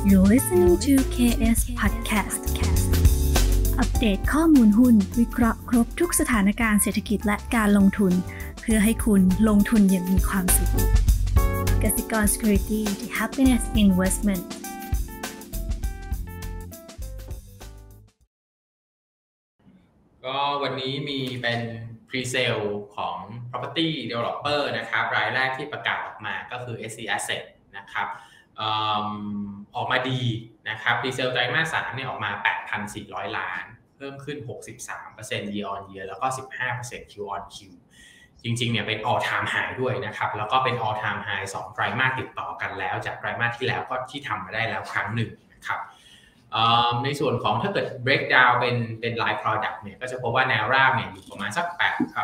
You're listening to KS Podcast อัปเดตข้อมูลหุ้นวิเคราะห์ครบทุกสถานการณ์เศรษฐกิจและการลงทุนเพื่อให้คุณลงทุนอย่างมีความสุขกสิกร Security The Happiness Investment ก็วันนี้มีเป็น Pre-sale ของ Property Developer นะครับรายแรกที่ประกาศออกมาก็คือ SC Asset นะครับออกมาดีนะครับ Pre-sale ไตรมาส 3เนี่ยออกมา 8,400 ล้านเพิ่มขึ้น 63% year on year แล้วก็ 15% Q on Q จริงๆเนี่ยเป็น all time high ด้วยนะครับแล้วก็เป็น all time high 2 ไตรมาสติดต่อกันแล้วจากไตรมาสที่แล้วก็ที่ทำมาได้แล้วครั้งหนึ่งนะครับในส่วนของถ้าเกิด breakdown เป็น line product เนี่ยก็จะพบว่าแนวราบเนี่ยอยู่ประมาณสัก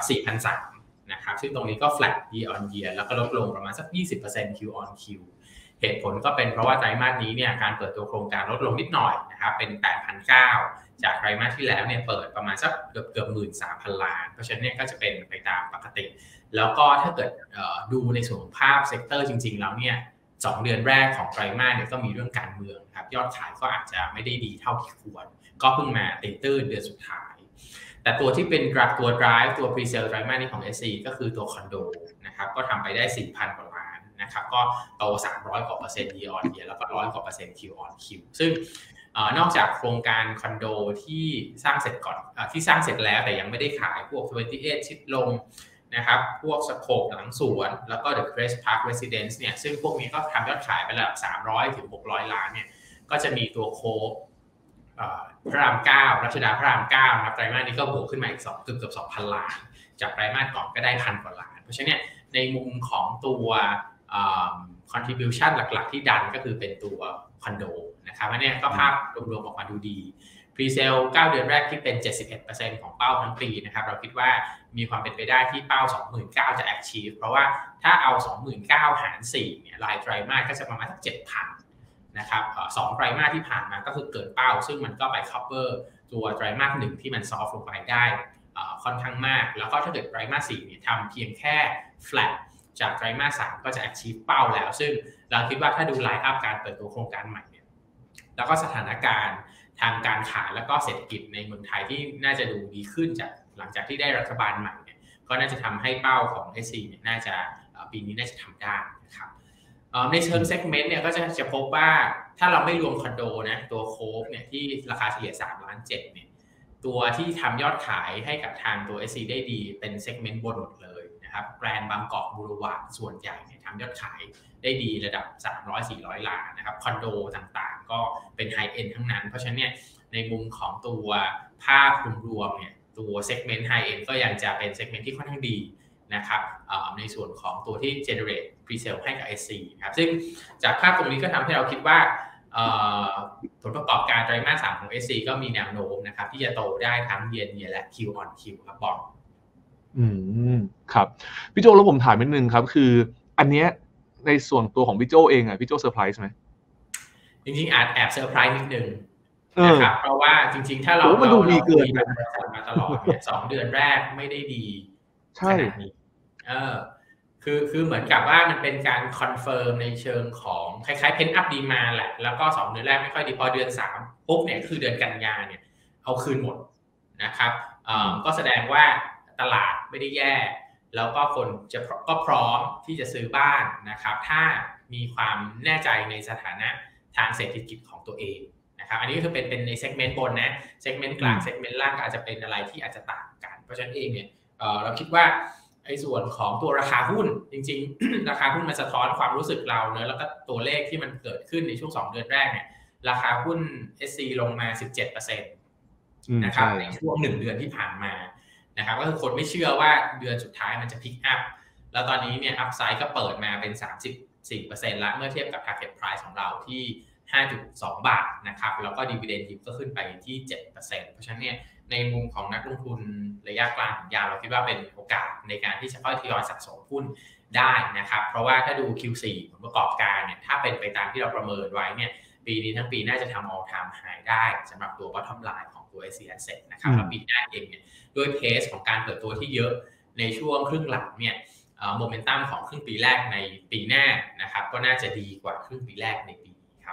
4,300 นะครับซึ่งตรงนี้ก็ flat year on year แล้วก็ลดลงประมาณสัก 20% Q on Q เหตุผลก็เป็นเพราะว่าไตรมาสนี้เนี่ยการเปิดตัวโครงการลดลงนิดหน่อยนะครับเป็น 8,900 จากไตรมาสที่แล้วเนี่ยเปิดประมาณสักเกือบ 13,000 ล้านเพราะฉะนั้นเนี่ยก็จะเป็นไปตามปกติแล้วก็ถ้าเกิดดูในส่วนของภาพเซกเตอร์จริงๆแล้วเนี่ย2 เดือนแรกของไตรมาสเนี่ยก็มีเรื่องการเมืองครับยอดขายก็อาจจะไม่ได้ดีเท่าที่ควรก็เพิ่งมาตีตื้นเดือนสุดท้ายแต่ตัวที่เป็นตัว drive ตัว pre-sale ไตรมาสนี้ของ SC ก็คือตัวคอนโดนะครับก็ทำไปได้ 4,000 กว่าล้านนะครับก็โต300 กว่า% year on year แล้วก็100 กว่า% Q on Q ซึ่งนอกจากโครงการคอนโดที่สร้างเสร็จก่อนที่สร้างเสร็จแล้วแต่ยังไม่ได้ขายพวก28ชิดลมนะครับพวกสโคปหลังสวนแล้วก็ The Crest Park Residence เนี่ยซึ่งพวกนี้ก็ทำยอดขายไประดับ300 ถึง 600 ล้านเนี่ยก็จะมีตัวโคฟพระราม 9 รัชดาพระราม 9 นะครับไตรมาสนี้ก็บวกขึ้นมาอีกเกือบ 2,000 ล้านจากไตรมาสก่อนก็ได้ 1,000 กว่าล้านเพราะฉะนั้นเนี่ยในมุมของตัวcontribution หลักๆที่ดันก็คือเป็นตัวคอนโดนะครับอันนี้ก็ภาพรวมๆออกมาดูดี Pre-sale 9 เดือนแรกที่เป็น 71% ของเป้าทั้งปีนะครับเราคิดว่ามีความเป็นไปได้ที่เป้า 29,000 จะ achieve เพราะว่าถ้าเอา 29,000 หาร 4 เนี่ยรายไตรมาสก็จะประมาณสัก 7,000 นะครับ2 ไตรมาสที่ผ่านมาก็คือเกินเป้าซึ่งมันก็ไป cover ตัวไตรมาส 1 ที่มัน soft ลงไปได้ค่อนข้างมากแล้วก็ถ้าเกิดไตรมาส 4 เนี่ยทำเพียงแค่ flat จากไตรมาส 3 ก็จะ achieve เป้าแล้วซึ่งเราคิดว่าถ้าดูไลน์อัพการเปิดตัวโครงการใหม่เนี่ยแล้วก็สถานการณ์ทางการขายแล้วก็เศรษฐกิจในเมืองไทยที่น่าจะดูดีขึ้นจากหลังจากที่ได้รัฐบาลใหม่เนี่ยก็น่าจะทำให้เป้าของ SC เนี่ยน่าจะปีนี้น่าจะทำได้นะครับในเชิง segment เนี่ยก็จะพบว่าถ้าเราไม่รวมคอนโดนะตัวโคฟเนี่ยที่ราคาเฉลี่ย3.7 ล้านเนี่ยตัวที่ทำยอดขายให้กับทางตัว SC ได้ดีเป็น segment บนหมดเลยนะครับแกรนด์บางกอกบูรวาร์ดส่วนใหญ่เนี่ยทำยอดขายได้ดีระดับ 300-400 ล้านนะครับคอนโดต่างๆก็เป็นไฮเอ็นด์ทั้งนั้นเพราะฉะนั้นเนี่ยในมุมของตัวภาพรวมๆเนี่ยตัว segment high end ก็ยังจะเป็น segment ที่ค่อนข้างดีนะครับในส่วนของตัวที่ generate pre-sale ให้กับ SC ครับซึ่งจากภาพตรงนี้ก็ทำให้เราคิดว่าผลประกอบการไตรมาส 3 ของ SC ก็มีแนวโน้มนะครับที่จะโตได้ทั้ง year on year และ Q on Q ครับบอลครับพี่โจแล้วผมถามนิดนึงครับคืออันเนี้ยในส่วนตัวของพี่โจเองอ่ะพี่โจเซอร์ไพรส์ไหมจริงๆอาจแอบเซอร์ไพรส์นิดนึงนะครับเพราะว่าจริงๆถ้าเรามันดูดีเกินมาตลอดเนี่ย2 เดือนแรกไม่ได้ดีขนาดนี้คือเหมือนกับว่ามันเป็นการคอนเฟิร์มในเชิงของคล้ายๆเพนท์อัพดีมาแหละแล้วก็2 เดือนแรกไม่ค่อยดีพอเดือน3ปุ๊บเนี่ยคือเดือนกันยาเนี่ยเอาคืนหมดนะครับก็แสดงว่าตลาดไม่ได้แย่แล้วก็คนก็พร้อมที่จะซื้อบ้านนะครับถ้ามีความแน่ใจในสถานะทางเศรษฐกิจของตัวเองนะครับอันนี้ก็คือเป็นในเซกเมนต์บนนะเซกเมนต์กลางเซกเมนต์ล่างก็อาจจะเป็นอะไรที่อาจจะต่างกันเพราะฉะนั้นเองเนี่ยเราคิดว่าไอ้ส่วนของตัวราคาหุ้นจริงๆราคาหุ้นมันสะท้อนความรู้สึกเราเนอะแล้วก็ตัวเลขที่มันเกิดขึ้นในช่วง2 เดือนแรกเนี่ยราคาหุ้น SC ลงมา 17% นะครับในช่วง1 เดือนที่ผ่านมานะครับก็คือคนไม่เชื่อว่าเดือนสุดท้ายมันจะพิกอัพแล้วตอนนี้เนี่ยอัพไซด์ก็เปิดมาเป็น 34% แล้วเมื่อเทียบกับ target price ของเราที่ 5.2 บาทนะครับแล้วก็ dividend yield ก็ขึ้นไปที่ 7% เพราะฉะนั้นเนี่ยในมุมของนักลงทุนระยะกลางถึงยาวเราคิดว่าเป็นโอกาสในการที่จะค่อยทยอยสะสมหุ้นได้นะครับเพราะว่าถ้าดู Q4 ผลประกอบการเนี่ยถ้าเป็นไปตามที่เราประเมินไว้เนี่ยปีนี้ทั้งปีน่าจะทำ all time high ได้สำหรับตัว bottom line ของตัว SC Asset นะครับแล้วปีหน้าเองเนี่ยด้วยเพสของการเปิดตัวที่เยอะในช่วงครึ่งหลังเนี่ยโมเมนตัมของครึ่งปีแรกในปีหน้านะครับก็น่าจะดีกว่าครึ่งปีแรกในปีนี้ครับผมครับ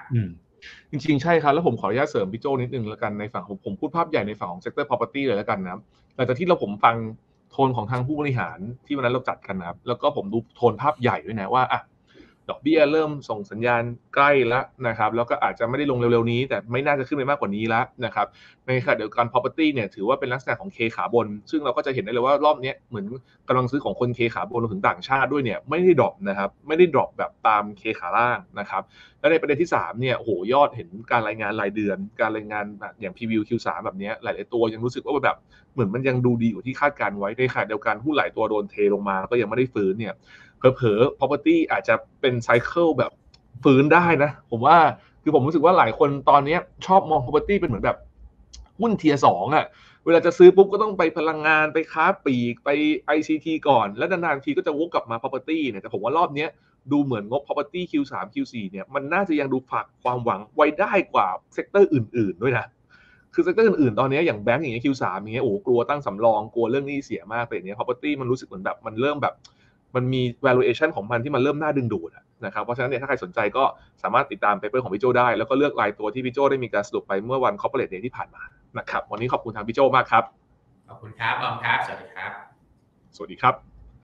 จริงๆใช่ครับแล้วผมขออนุญาตเสริมพี่โจนิดนึงแล้วกันในฝั่งผมพูดภาพใหญ่ในฝั่งของ sector property เลยแล้วกันนะหลังจากที่ผมฟังโทนของทางผู้บริหารที่วันนั้นเราจัดกันนะครับแล้วก็ผมดูโทนภาพใหญ่ด้วยนะว่าดอกเบี้ยเริ่มส่งสัญญาณใกล้แล้วนะครับแล้วก็อาจจะไม่ได้ลงเร็วๆนี้แต่ไม่น่าจะขึ้นไปมากกว่านี้แล้วนะครับในขณะเดียวกัน property เนี่ยถือว่าเป็นลักษณะของ K ขาบนซึ่งเราก็จะเห็นได้เลยว่ารอบนี้เหมือนกำลังซื้อของคน K ขาบนรวมถึงต่างชาติด้วยเนี่ยไม่ได้ดรอปนะครับไม่ได้ดรอปแบบตาม K ขาล่างนะครับและในประเด็นที่3เนี่ยโอ้โหยอดเห็นการรายงานรายเดือนการรายงานอย่าง preview Q3 แบบนี้หลายๆตัวยังรู้สึกว่าแบบเหมือนมันยังดูดีกว่าที่คาดการไว้ในขณะเดียวกันหุ้นหลายตัวโดนเทลงมาก็ยังไม่ได้ฟื้นเนี่ยเผลอๆ property อาจจะเป็นไซเคิลแบบฟื้นได้นะผมว่าคือผมรู้สึกว่าหลายคนตอนนี้ชอบมอง property เป็นเหมือนแบบหุ้นเทียร์2อ่ะเวลาจะซื้อปุ๊บก็ต้องไปพลังงานไปค้าปลีกไป ICT ก่อนแล้วนานๆทีก็จะวกกลับมา property เนี่ยแต่ผมว่ารอบนี้ดูเหมือนงบ property Q3 Q4 เนี่ยมันน่าจะยังดูฝากความหวังไว้ได้กว่าเซกเตอร์อื่นๆด้วยนะคือเซกเตอร์อื่นๆตอนนี้อย่างแบงก์อย่างเงี้ย Q3 อย่างเงี้ยโอ้กลัวตั้งสำรองกลัวเรื่องหนี้เสียมากแต่อย่างเงี้ย property มันรู้สึกเหมือนแบบมันเริ่มแบบมันมี valuation ของมันที่มันเริ่มน่าดึงดูดนะครับเพราะฉะนั้นเนี่ยถ้าใครสนใจก็สามารถติดตามเปเปอร์ของพี่โจได้แล้วก็เลือกรายตัวที่พี่โจได้มีการสรุปไปเมื่อวัน corporate day ที่ผ่านมานะครับวันนี้ขอบคุณทางพี่โจมากครับขอบคุณครับบอมครับสวัสดีครับสวัสดีครับ